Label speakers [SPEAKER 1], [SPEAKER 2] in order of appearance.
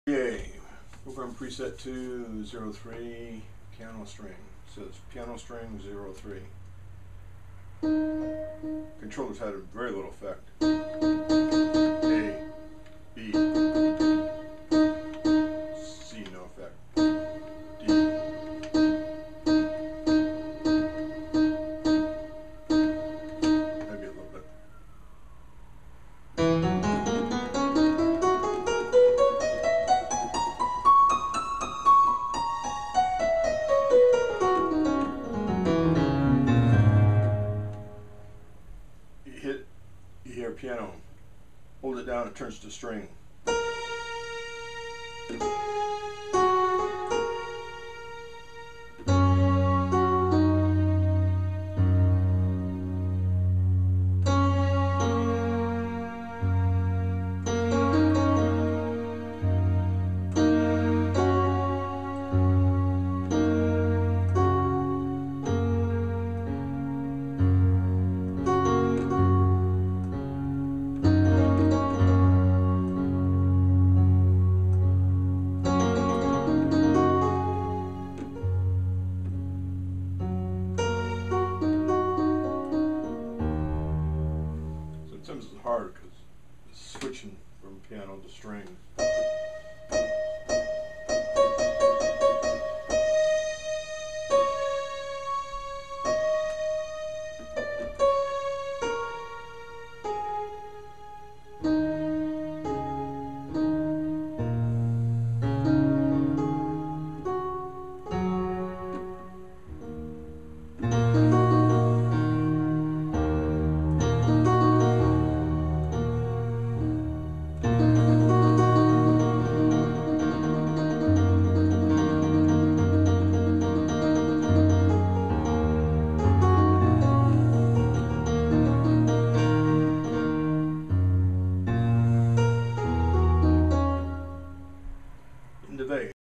[SPEAKER 1] Okay, program preset 203 PianoStrng. So it's PianoStrng 03. Controllers had very little effect. A, B, C, no effect. D, maybe a little bit. You hear piano. Hold it down, it turns to string.